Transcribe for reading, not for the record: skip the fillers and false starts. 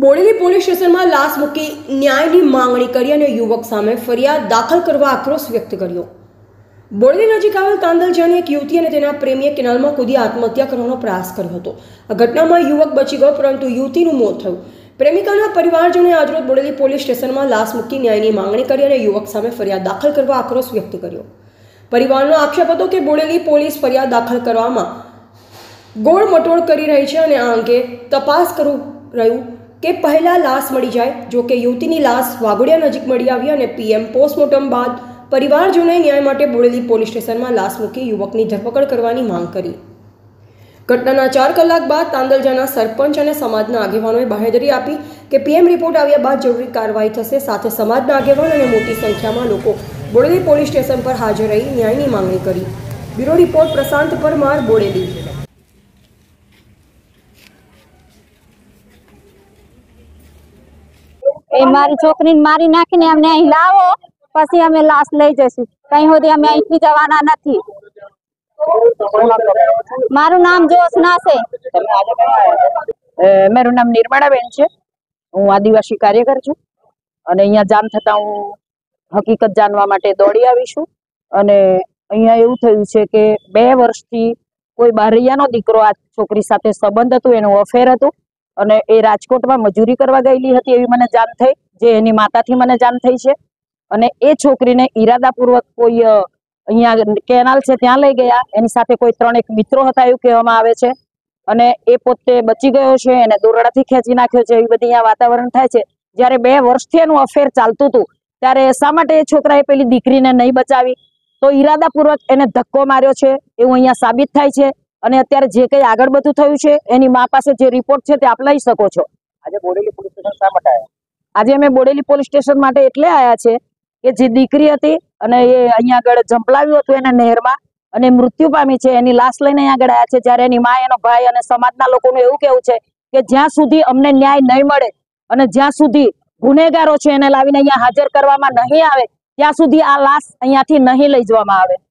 Bodeli police સ્ટેશનમાં લાશ મૂકી ન્યાયની માંગણી કરી અને યુવક સામે ફરિયાદ દાખલ કરવા આક્રોશ વ્યક્ત કર્યો। બોડેલી નજીક આવેલ તાંદલજાની એક યુવતી અને તેના પ્રેમીએ કેનાલમાં કૂદી આત્મહત્યા કરવાનો પ્રયાસ કર્યો હતો। આ ઘટનામાં યુવક બચી ગયો, પરંતુ યુવતીનું મોત થયું। પ્રેમિકાના પરિવારજનોએ આજરોજ બોડેલી પોલીસ સ્ટેશનમાં લાશ મૂકી ન્યાયની માંગણી કરી અને યુવક સામે ફરિયાદ દાખલ કરવા આક્રોશ વ્યક્ત કર્યો। પરિવારનો આક્ષેપ હતો કે બોડેલી પોલીસ ફરિયાદ દાખલ કરવામાં ગોળ મટોળ કરી રહી છે અને આ અંગે તપાસ કરી રહ્યું કે પહેલા લાશ મળી જાય। જો કે યુવતીની લાશ વાઘોડિયા નજીક મળી આવી અને પીએમ પોસ્ટમોર્ટમ બાદ પરિવારજનોએ ન્યાય માટે બોડેલી પોલીસ સ્ટેશનમાં લાશ મૂકી યુવકની ધરપકડ કરવાની માંગ કરી। ઘટનાના 4 કલાક બાદ તાંદલજાના સરપંચ અને સમાજના આગેવાનોએ બાહેધરી આપી કે પીએમ રિપોર્ટ આવ્યા બાદ જરૂરી કાર્યવાહી થશે। સાથે સમાજના આગેવાન અને મોટી સંખ્યામાં લોકો બોડેલી પોલીસ સ્ટેશન પર હાજર રહી ન્યાયની માંગણી કરી। Bureau report Prashant Parmar, Bodeli. मारी छोकरी मारी नाखीने अमने अहीं लावो पछी अमे लाश लई जईशुं। कहीं होदी अमे अहींथी जवाना नथी। मारू नाम जोशना छे। मेरू नाम निर्मळाबेन छे। हूँ आदिवासी कार्यकर छुं अने अहींया जाम थता हूँ हकीकत जानवा माटे दौड़ी आवी छुं। अने अहींया एवुं थयुं छे के 2 वर्षथी कोई बारियानो दीकरो आ छोकरी साथे संबंध हतो, एनुं अफेर हतुं અને એ રાજકોટમાં મજૂરી કરવા ગયેલી હતી એવી મને જાણ થઈ, જે એની માતાથી મને જાણ થઈ છે। અને એ છોકરીને ઈરાદાપૂર્વક કોઈ અહીંયા કેનાલ છે ત્યાં લઈ ગયા, એની સાથે કોઈ 3 મિત્રો હતા એવું કહેવામાં આવે છે। અને એ પોતે બચી ગયો છે, એને દોરડાથી ખેંચી નાખ્યો છે, એવી બધી અહીંયા વાતાવરણ થાય છે। જ્યારે 2 વર્ષથી એનું અફેર ચાલતું હતું ત્યારે શા માટે એ છોકરાએ પેલી દીકરીને નહીં બચાવી? તો ઈરાદાપૂર્વક એને ધક્કો માર્યો છે એવું અહીંયા સાબિત થાય છે। અને અત્યારે જે કઈ આગળ બધું થયું છે એની મા પાસે જે રિપોર્ટ છે તે આપ લઈ શકો છો। આજે બોડેલી પોલીસ સ્ટેશન શા માટે આવ્યા? આજે અમે બોડેલી પોલીસ સ્ટેશન માટે એટલે આવ્યા છે કે જે દીકરી હતી અને એ અહીંયા આગળ ઝંપલાવ્યું હતું એને નહેરમાં અને મૃત્યુ પામી છે, એની લાશ લઈને અહીંયા આગળ આવ્યા છે। જ્યારે એની મા, એનો ભાઈ અને સમાજના લોકોનું એવું કહેવું છે કે જ્યાં સુધી અમને ન્યાય નહીં મળે અને જ્યાં સુધી ગુનેગારો છે એને લાવીને અહીંયા હાજર કરવામાં નહીં આવે ત્યાં સુધી આ લાશ અહીંયાથી નહીં લઈ જવામાં આવે।